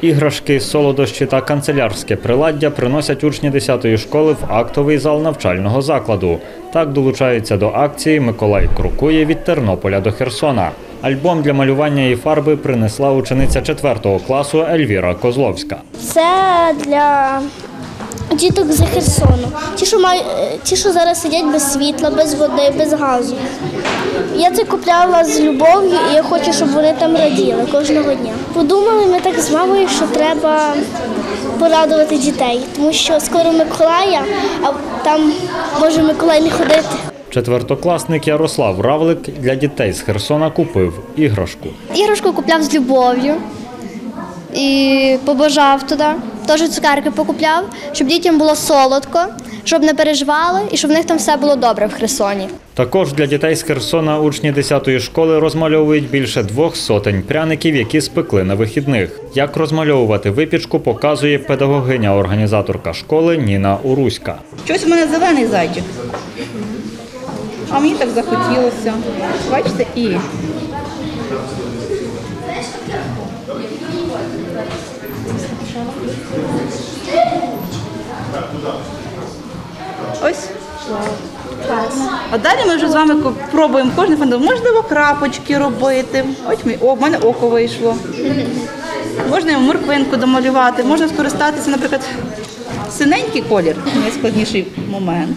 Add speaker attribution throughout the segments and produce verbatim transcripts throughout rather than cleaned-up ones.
Speaker 1: Іграшки, солодощі та канцелярське приладдя приносять учні десятої школи в актовий зал навчального закладу. Так долучаються до акції «Миколай крокує від Тернополя до Херсона». Альбом для малювання і фарби принесла учениця четвертого класу Ельвіра Козловська.
Speaker 2: Це для діток з Херсону. Ті, що мають, ті, що зараз сидять без світла, без води, без газу. Я це купляла з любов'ю, і я хочу, щоб вони там раділи кожного дня. Подумали ми так з мамою, що треба порадувати дітей, тому що скоро Миколая, а там може Миколай не ходити.
Speaker 1: Четвертокласник Ярослав Равлик для дітей з Херсона купив іграшку.
Speaker 3: Іграшку купляв з любов'ю і побажав туди. Теж цукерки покупляв, щоб дітям було солодко, щоб не переживали і щоб в них там все було добре в Херсоні.
Speaker 1: Також для дітей з Херсона учні десятої школи розмальовують більше двох сотень пряників, які спекли на вихідних. Як розмальовувати випічку, показує педагогиня-організаторка школи Ніна Уруська.
Speaker 4: Щось у мене зелений зайчик, а мені так захотілося. Бачите, і... Ось. А далі ми вже з вами пробуємо кожен фонд. Можливо, крапочки робити. Ось ми, о, в мене око вийшло. Можна морквинку домалювати, можна скористатися, наприклад, синенький колір, найскладніший момент.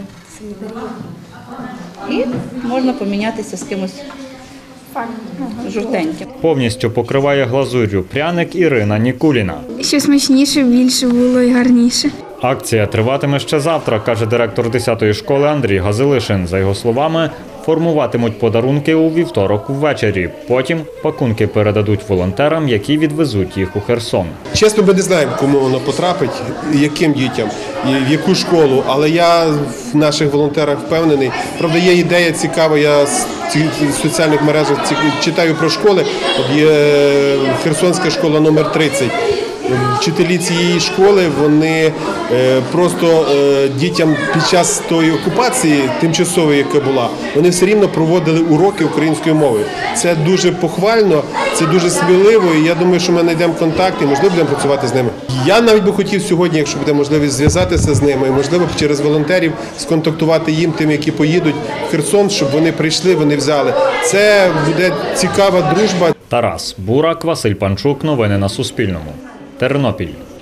Speaker 4: І можна помінятися з кимось жовтеньким.
Speaker 1: Повністю покриває глазур'ю пряник Ірина Нікуліна.
Speaker 5: Що смачніше, більше було і гарніше.
Speaker 1: Акція триватиме ще завтра, каже директор десятої школи Андрій Газилишин. За його словами, формуватимуть подарунки у вівторок ввечері. Потім пакунки передадуть волонтерам, які відвезуть їх у Херсон.
Speaker 6: Чесно, ми не знаємо, кому воно потрапить, яким дітям, в яку школу, але я в наших волонтерах впевнений. Правда, є ідея цікава, я в соціальних мережах читаю про школи. От є Херсонська школа номер тридцять. Вчителі цієї школи, вони просто дітям під час тої окупації тимчасової, яка була, вони все рівно проводили уроки української мови. Це дуже похвально, це дуже сміливо, і я думаю, що ми знайдемо контакти, можливо, будемо працювати з ними. Я навіть би хотів сьогодні, якщо буде можливість, зв'язатися з ними, і, можливо, через волонтерів сконтактувати їм, тим, які поїдуть в Херсон, щоб вони прийшли, вони взяли. Це буде цікава дружба.
Speaker 1: Тарас Бурак, Василь Панчук. Новини на Суспільному. Тернопіль.